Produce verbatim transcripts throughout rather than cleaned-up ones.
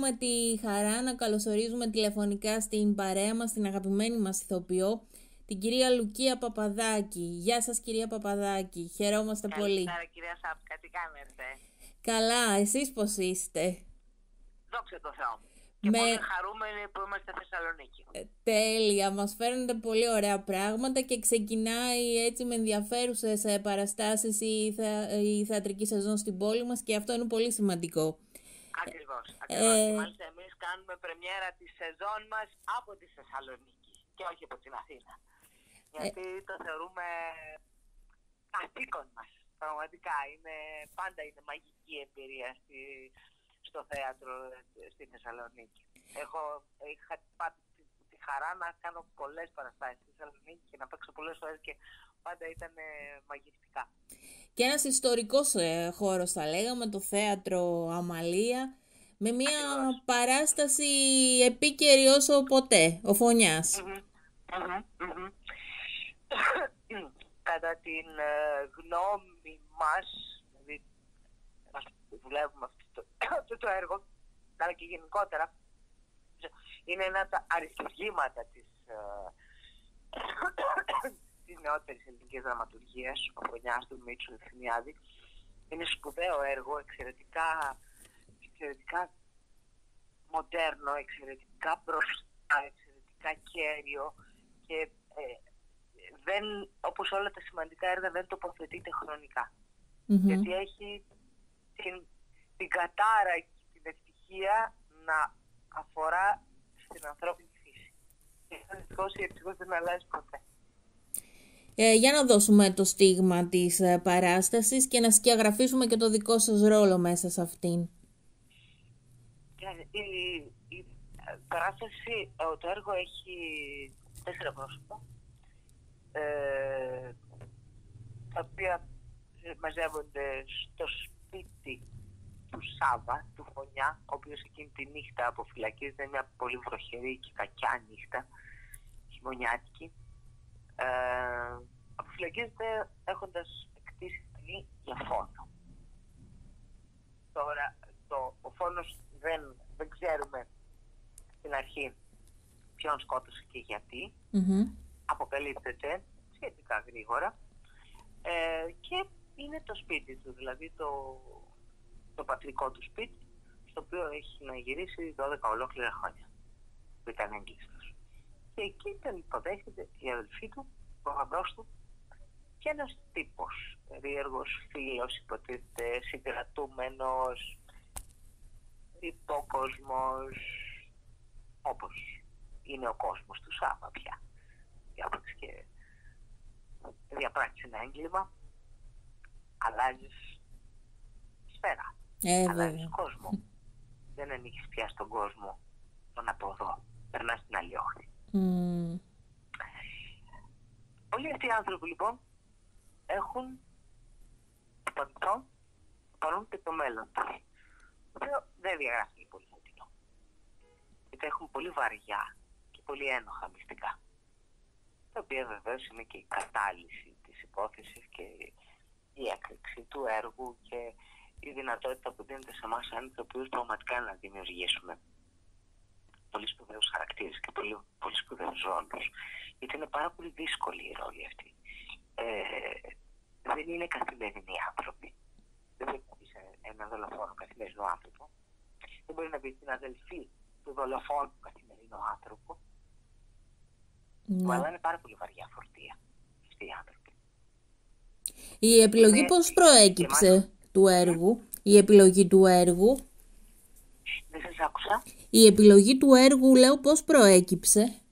έχουμε τη χαρά να καλωσορίζουμε τηλεφωνικά στην παρέα μας την αγαπημένη μας ηθοποιό, την κυρία Λουκία Παπαδάκη. Γεια σας κυρία Παπαδάκη, χαιρόμαστε Καλησπέρα, πολύ. Καλησπέρα κυρία Σάπκα, τι κάνετε? Καλά, εσείς πώς είστε? Δόξα τω Θεώ. Και Με... πολύ χαρούμενοι που είμαστε στη Θεσσαλονίκη. Ε, τέλεια, μας φέρνετε πολύ ωραία πράγματα και ξεκινάει έτσι με ενδιαφέρουσες ε, παραστάσεις η, θεα... η θεατρική σεζόν στην πόλη μας και αυτό είναι πολύ σημαντικό. Ακριβώς, ακριβώς. Ε... Και μάλιστα εμείς κάνουμε πρεμιέρα τη σεζόν μας από τη Θεσσαλονίκη και όχι από την Αθήνα. Γιατί ε... το θεωρούμε καθήκον μας. Πραγματικά είναι, πάντα είναι μαγική εμπειρία στη, στο θέατρο στη Θεσσαλονίκη. Έχω, είχα πάντα τη, τη χαρά να κάνω πολλές παραστάσεις στη Θεσσαλονίκη και να παίξω πολλές φορές και πάντα ήταν ε, μαγευτικά. Και ένας ιστορικός ε, χώρος θα λέγαμε, το θέατρο Αμαλία, με μια Ακριβώς. παράσταση επίκαιρη όσο ποτέ, ο Φωνιάς. Mm-hmm. Mm-hmm. Mm-hmm. Κατά την ε, γνώμη μας, δηλαδή δουλεύουμε αυτό το, το έργο, αλλά και γενικότερα, είναι ένα από τα αριστουργήματα της, ε, της νεότερης ελληνικής δραματουργίας, ο Φωνιάς του Μίτσου Ευθυμιάδη. Είναι σπουδαίο έργο, εξαιρετικά, εξαιρετικά μοντέρνο, εξαιρετικά μπροστά, εξαιρετικά κέριο και ε, δεν, όπως όλα τα σημαντικά έργα δεν τοποθετείται χρονικά. Mm-hmm. Γιατί έχει την, την κατάρα και την ευτυχία να αφορά στην ανθρώπινη φύση. Και ευτυχώς ή ευτυχώς δεν αλλάζει ποτέ. Ε, για να δώσουμε το στίγμα της ε, παράστασης και να σκιαγραφίσουμε και το δικό σας ρόλο μέσα σε αυτήν. Η, η, η παράσταση, το έργο έχει τέσσερα πρόσωπα, ε, τα οποία μαζεύονται στο σπίτι του Σάβα, του Φωνιά, ο οποίος εκείνη τη νύχτα αποφυλακίζεται, μια πολύ βροχερή και κακιά νύχτα, χειμωνιάτικη. Ε, αποφυλακίζεται έχοντας εκτίσει ταινί για φόνο. Τώρα, το, ο φόνος δεν, δεν ξέρουμε στην αρχή ποιον σκότωσε και γιατί. Mm-hmm. Αποκαλύπτεται σχετικά γρήγορα ε, και είναι το σπίτι του, δηλαδή το, το πατρικό του σπίτι, στο οποίο έχει να γυρίσει δώδεκα ολόκληρα χρόνια που ήταν έγκλειστος. Και εκεί τον υποδέχεται η αδελφή του, ο γαμπρός του και ένας τύπος περίεργος φίλος, υποτίθεται συγκρατούμενος, υπόκοσμος, όπως είναι ο κόσμος του Σάβα πια. Διάπραξε και διαπράξεις ένα έγκλημα, αλλάζεις σφαίρα, ε, αλλάζεις κόσμο. Δεν ανήκεις πια στον κόσμο τον από εδώ, περνάς στην άλλη όχθη. Mm. Όλοι αυτοί οι άνθρωποι λοιπόν έχουν το παρελθόν, το παρόν και το μέλλον τους. Αυτό δεν διαγράφει πολύ φωτεινό. Γιατί έχουν πολύ βαριά και πολύ ένοχα μυστικά. Τα οποία βεβαίως είναι και η κατάλυση της υπόθεσης και η έκρηξη του έργου και η δυνατότητα που δίνεται σε εμάς άνθρωπους πραγματικά να δημιουργήσουμε πολύ σπουδαίους χαρακτήρες και πολύ, πολύ σπουδαίους ρόλους. Γιατί είναι πάρα πολύ δύσκολη η ρόλη αυτή. Ε, δεν είναι καθημερινοί άνθρωποι. Δεν μπορεί να πει σε έναν δολοφόνο καθημερινό άνθρωπο. Δεν μπορεί να πει στην αδελφή του δολοφόνου καθημερινό άνθρωπο. Mm. Αλλά είναι πάρα πολύ βαριά φορτία αυτοί οι άνθρωποι. Η επιλογή είναι... πώς προέκυψε μάλιστα... του έργου, η επιλογή του έργου. Δεν σας άκουσα. Η επιλογή του έργου, λέω, πώς προέκυψε.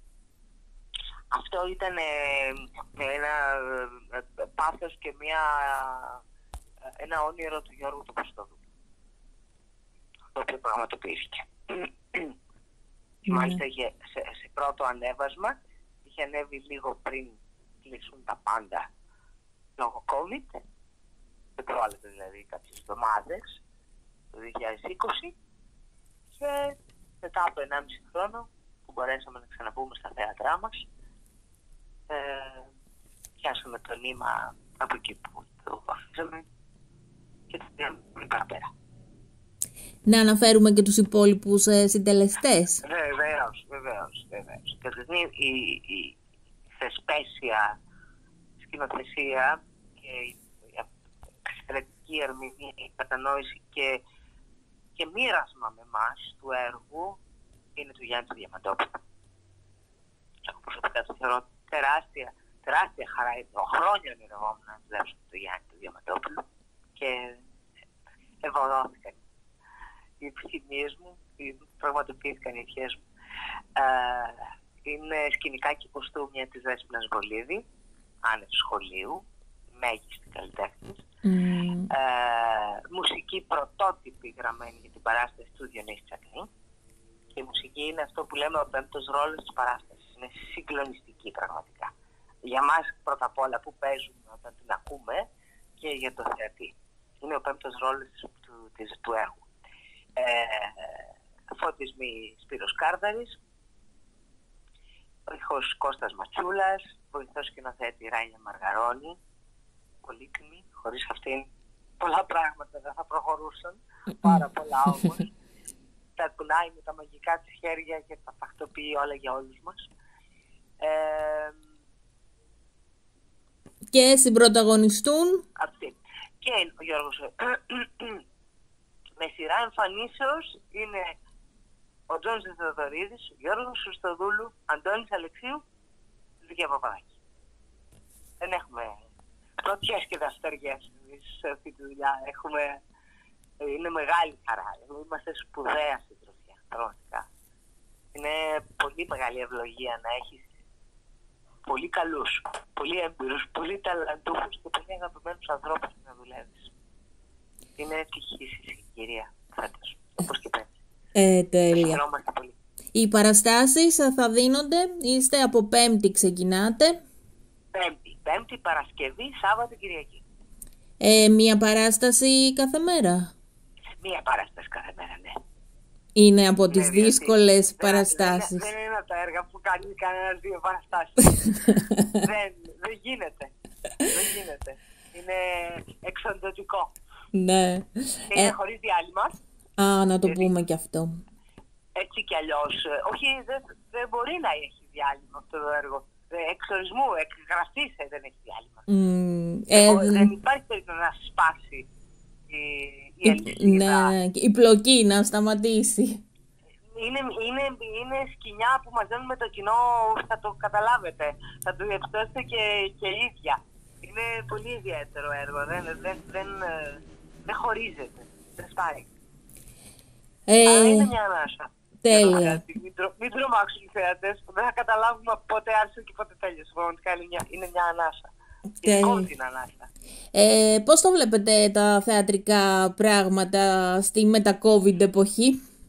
Αυτό ήταν ε, ένα ε, πάθος και μια, ε, ένα όνειρο του Γιώργου του Κωστοδού. Το οποίο πραγματοποιήθηκε. Mm. Μάλιστα είχε, σε, σε πρώτο ανέβασμα, είχε ανέβει λίγο πριν κλείσουν τα πάντα λόγω COVID. Δεν προάλλεται δηλαδή κάποιες εβδομάδες, το δύο χιλιάδες είκοσι. Και μετά από ενάμιση χρόνο που μπορέσαμε να ξαναπούμε στα θέατρά μας, ε, πιάσαμε το νήμα από εκεί που το αφήσαμε και το πήγαμε πολύ παραπέρα. Να αναφέρουμε και τους υπόλοιπους ε, συντελεστές. Βεβαίως, βεβαίως, βεβαίως. Καταρχήν η, η θεσπέσια σκηνοθεσία και η εξαιρετική ερμηνεία, η κατανόηση και, και μοίρασμα με εμάς του έργου είναι του Γιάννη του Διαμαντόπουλου. Εγώ προσωπικά το θεωρώ τεράστια, τεράστια χαρά. Χρόνια ονειρευόμουν να δουλέψω με τον Γιάννη του Διαμαντόπουλου και ευωδόθηκαν οι επιθυμίες μου, πραγματοποιήθηκαν οι ευχές μου. Ε, είναι σκηνικά και κοστούμια της Δέσποινας Βολίδη, άνευ σχολείου, μέγιστη καλλιτέχνης. Mm. Ε, μουσική πρωτότυπη γραμμένη για την παράσταση του Διονύση Τσακνή. Και η μουσική είναι αυτό που λέμε ο πέμπτος ρόλος της παράστασης. Είναι συγκλονιστική πραγματικά. Για μας πρώτα απ' όλα που παίζουμε όταν την ακούμε και για το θεατή. Είναι ο πέμπτος ρόλος του, του, του έργου. Ε, φωτισμοί Σπύρος Κάρδαρης, βοηθός Κώστας Ματσούλας, βοηθός σκηνοθέτη Ράνια Μαργαρώνη, πολύτιμη, χωρίς αυτήν πολλά πράγματα δεν θα προχωρούσαν, πάρα πολλά όμως. Τα κουνάει με τα μαγικά της χέρια και τα τακτοποιεί όλα για όλους μας. Ε, και συμπροταγωνιστούν αυτή. Και ο Γιώργος με σειρά εμφανίσεως είναι ο Τζόνης Θεοδωρίδης, ο Γιώργος Χριστοδούλου, Αντώνης Αλεξίου, Λυκία Παπαδάκη. Δεν έχουμε πρωτιές και δαστεριές σε αυτή τη δουλειά. Έχουμε, είναι μεγάλη χαρά. Είμαστε σπουδαία συντροφιά, πραγματικά. Είναι πολύ μεγάλη ευλογία να έχεις πολύ καλούς, πολύ έμπειρους, πολύ ταλαντούχους και πολύ αγαπημένους ανθρώπους να δουλεύεις. Είναι ευτυχής η συγκυρία φέτος, όπως και πέρυσι. Ε, τέλεια. Χαιρόμαστε πολύ. Οι παραστάσεις θα δίνονται, είστε από Πέμπτη ξεκινάτε. Πέμπτη, Πέμπτη, Παρασκευή, Σάββατο, Κυριακή. Ε, μία παράσταση κάθε μέρα. Μία παράσταση κάθε μέρα, ναι. Είναι από τις ναι, δύσκολες δεν, παραστάσεις. Δεν, δεν είναι από τα έργα που κάνει κανένας δύο παραστάσεις. δεν, δεν γίνεται. Δεν γίνεται. Είναι εξοντωτικό. Ναι. Είναι ε, χωρίς διάλειμμα. Α, να το γιατί, πούμε κι αυτό. Έτσι κι αλλιώς. Όχι, δεν, δεν μπορεί να έχει διάλειμμα αυτό το έργο. Εξορισμού, εκγραφής δεν έχει διάλειμμα. Mm, ε, δεν, δεν υπάρχει περίπτωση να σπάσει η, η αλυσίδα. Ναι, η πλοκή να σταματήσει. Είναι, είναι, είναι σκηνιά που μαζεύουμε το κοινό, θα το καταλάβετε. Θα το διαπιστώσετε και, και ίδια. Είναι πολύ ιδιαίτερο έργο. Δεν, δεν, δεν, δεν χωρίζεται. Δεν σπάει. Ε, Αλλά είναι μια ανάσα. Τέλεια. Μην, τρο, μην τρομάξουν οι θεατές. Δεν θα καταλάβουμε πότε άρχισε και πότε τέλειωσε. Πραγματικά είναι μια, είναι μια ανάσα. Είναι την ανάσα. Ε, πώς το βλέπετε τα θεατρικά πράγματα στη μετα-COVID εποχή?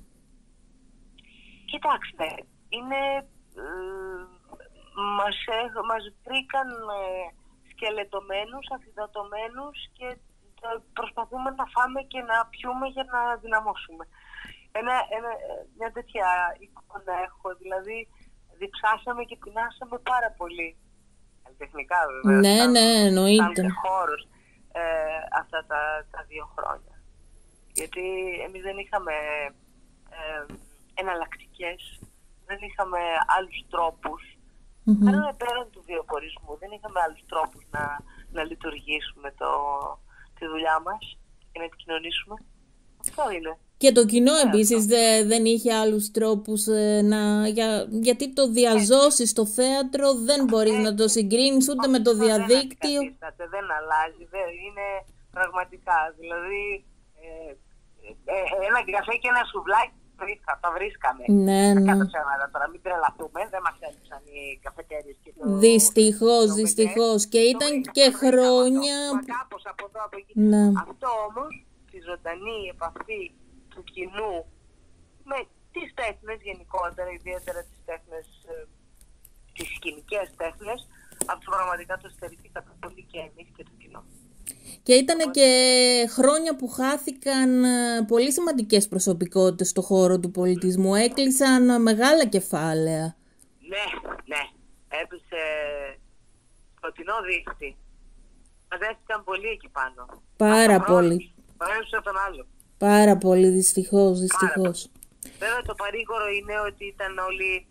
Κοιτάξτε, είναι, ε, μας, μας βρήκαν ε, σκελετωμένους, αφιδατωμένους και ε, προσπαθούμε να φάμε και να πιούμε για να δυναμώσουμε. Ένα, ένα, μια τέτοια εικόνα έχω, δηλαδή διψάσαμε και πεινάσαμε πάρα πολύ. Τεχνικά βέβαια. Ναι, σαν, ναι, εννοείται. Σαν χώρος ε, αυτά τα, τα δύο χρόνια. Γιατί εμείς δεν είχαμε ε, εναλλακτικές, δεν είχαμε άλλους τρόπους. Mm-hmm. Πέραν, πέραν του βιοπορισμού, δεν είχαμε άλλους τρόπους να, να λειτουργήσουμε το, τη δουλειά μας και να επικοινωνήσουμε. Αυτό είναι. Και το κοινό επίσης δε, δεν είχε άλλους τρόπους ε, να, για, γιατί το διαζώσεις στο θέατρο δεν μπορείς να το συγκρίνεις ούτε με το διαδίκτυο. Δεν, δεν αλλάζει, δεν είναι πραγματικά. Δηλαδή ε, ε, ένα καφέ και ένα σουβλάκι βρίσκα, τα βρίσκαμε. Ναι, ναι. Κάτω ψέματα τώρα, μην τρελαθούμε, δεν μας έλειψαν οι καφετέριες και το... Δυστυχώς, το δυστυχώς. Και ήταν το και χρόνια... Αυτό, μα κάπως από εδώ, από εκεί. Ναι. Αυτό όμως, τη ζωντανή επαφή του κοινού με τις τέχνες γενικότερα, ιδιαίτερα τις τέχνες, τις σκηνικές τέχνες, αυτό πραγματικά το στερηθήκαμε πολύ και εμείς και το κοινό. Και ήταν και χρόνια που χάθηκαν πολύ σημαντικές προσωπικότητες στον χώρο του πολιτισμού. Έκλεισαν μεγάλα κεφάλαια. Ναι, ναι. Έπεσε φωτεινό δίχτυ. Μαζεύτηκαν πολύ εκεί πάνω. Πάρα πολύ. Παρέμψε τον άλλο. Πάρα πολύ, δυστυχώς, δυστυχώς. Βέβαια το παρήγορο είναι ότι ήταν όλοι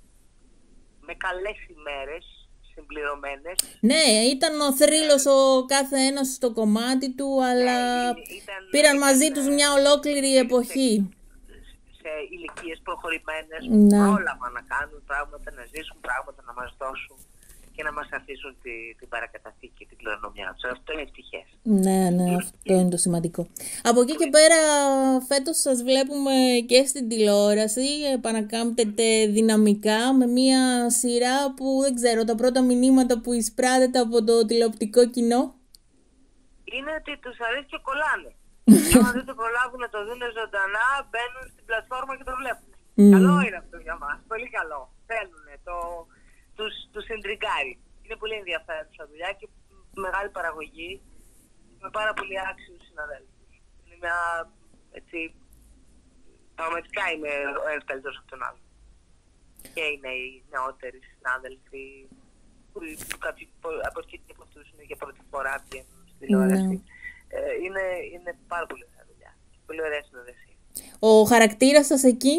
με καλές ημέρες συμπληρωμένες. Ναι, ήταν ο θρύλος ο κάθε ένας στο κομμάτι του, αλλά Ναι, ήταν, πήραν ήταν, μαζί τους μια ολόκληρη εποχή. Σε, σε ηλικίες προχωρημένες, Ναι. πρόλαβαν να κάνουν πράγματα, να ζήσουν πράγματα, να μας δώσουν και να μας αφήσουν τη, την παρακαταθήκη, την κληρονομιά τους. Αυτό είναι ευτυχές. Ναι, ναι, αυτό είναι το σημαντικό. Από εκεί και πέρα, φέτος σας βλέπουμε και στην τηλεόραση, επανακάμπτεται δυναμικά με μια σειρά που δεν ξέρω, τα πρώτα μηνύματα που εισπράτεται από το τηλεοπτικό κοινό. Είναι ότι τους αρέσει και κολλάνε. Αν δεν το προλάβουν να το δουν ζωντανά, μπαίνουν στην πλατφόρμα και το βλέπουν. Mm. Καλό είναι αυτό για μας, πολύ καλό. Θέλουν, το, τους, τους συντριγκάρει. Είναι πολύ ενδιαφέρουσα δουλειά και μεγάλη παραγωγή, με πάρα πολύ άξιους συναδέλφους. Είναι μια, έτσι, πραγματικά είναι ο ένας καλύτερος από τον άλλο. Και είναι οι νεότεροι συνάδελφοι, που, που κάποιοι από εκεί και από αυτούς είναι για πρώτη φορά βγαίνουν στην τηλεόραση. Ναι. Ε, είναι, είναι πάρα πολύ ωραία δουλειά. Πολύ ωραία συνεργασία. Ο χαρακτήρας σας εκεί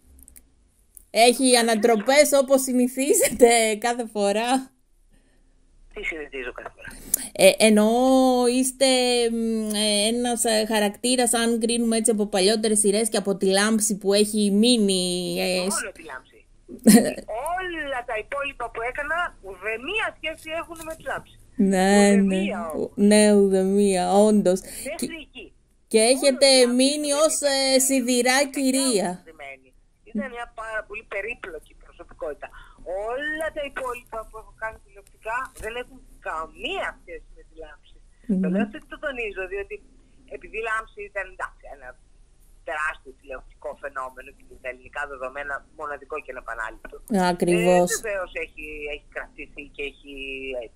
έχει ανατροπές όπως συνηθίζετε κάθε φορά. Τι συνηθίζω κάθε φορά. Ε, εννοώ είστε ε, ένας ε, χαρακτήρας, αν κρίνουμε έτσι από παλιότερες σειρές και από τη λάμψη που έχει μείνει. Ε, Όλο τη λάμψη. Όλα τα υπόλοιπα που έκανα ουδέμια σχέση έχουν με τη λάμψη. Ναι, ναι, Ουδέμια όμως. ναι, ουδέμια, όντως. Μέχρι εκεί. Και έχετε Όλο η μείνει λάμψη ως ε, σιδηρά κυρία. Ήταν μια πάρα πολύ περίπλοκη προσωπικότητα. Όλα τα υπόλοιπα που έχω κάνει τηλεοπτικά δεν έχουν καμία σχέση με τη λάμψη. Mm-hmm. Το λέω αυτό και το τονίζω, διότι επειδή η λάμψη ήταν εντάξει, ένα τεράστιο τηλεοπτικό φαινόμενο και τα ελληνικά δεδομένα μοναδικό και ανεπανάληπτο. Ακριβώς. Ε, Βεβαίως έχει, έχει κρατήσει και έχει ε,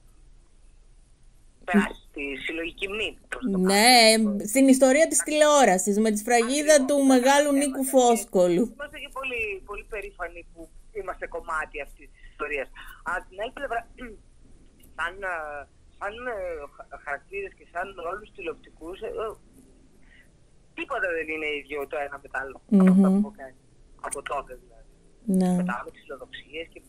περάσει στη συλλογική μνήμη. Ναι, στην ιστορία της τηλεόρασης με τη σφραγίδα του μεγάλου Νίκου Φόσκολου. Είμαστε και πολύ, πολύ περήφανοι που είμαστε κομμάτι αυτής της ιστορίας. Από την άλλη πλευρά, σαν, σαν χαρακτήρες και σαν ρόλους τηλεοπτικούς, τίποτα δεν είναι ίδιο το ένα με το άλλο. Mm-hmm. Από αυτά που έχω κάνει. Από τότε δηλαδή. Ναι. Μετά με τις φιλοδοξίες και,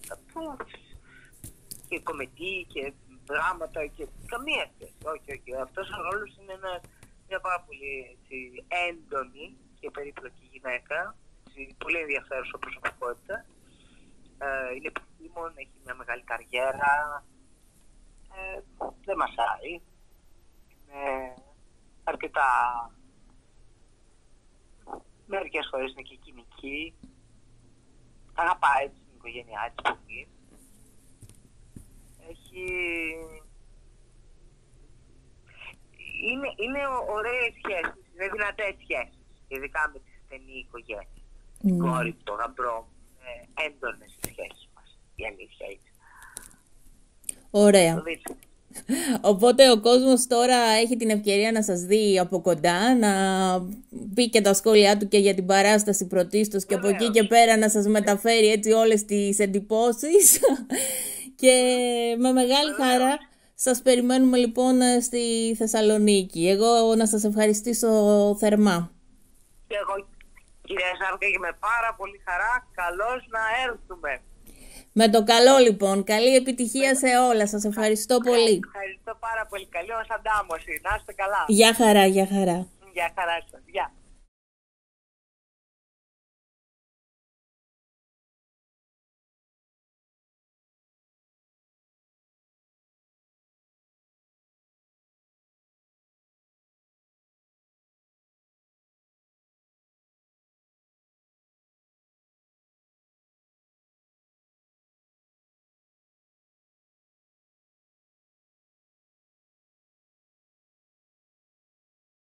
και κομετή και δράματα και καμία σχέση. Όχι, όχι. Αυτός ο ρόλος είναι ένα, μια πάρα πολύ έτσι, έντονη και περίπλοκη γυναίκα. Έτσι, πολύ ενδιαφέρουσα προσωπικότητα. Ε, είναι επιστήμον, έχει μια μεγάλη καριέρα. Ε, δεν μασάει. Είναι αρκετά... Μερικές φορές είναι και κοινική. Αγαπάει την οικογένειά της πολύ. Έχει... Είναι, είναι ωραίες σχέσεις, είναι δυνατές σχέσεις, ειδικά με τη στενή οικογένεια. Mm. Την κόρη, το γαμπρό, είναι έντονες οι σχέσεις μας, η αλήθεια είναι. Ωραία. Οπότε ο κόσμος τώρα έχει την ευκαιρία να σας δει από κοντά, να πει και τα σχόλιά του και για την παράσταση πρωτίστως και από εκεί και πέρα να σας μεταφέρει έτσι όλες τις εντυπώσεις. Και με μεγάλη χαρά σας περιμένουμε λοιπόν στη Θεσσαλονίκη. Εγώ να σας ευχαριστήσω θερμά. Και εγώ κυρία Σάρκα και με πάρα πολύ χαρά, καλώς να έρθουμε. Με το καλό λοιπόν, καλή επιτυχία σε όλα, σας ευχαριστώ πολύ. Ευχαριστώ πάρα πολύ, καλή μας αντάμωση, να είστε καλά. Γεια χαρά, γεια χαρά. Γεια χαρά σας, γεια.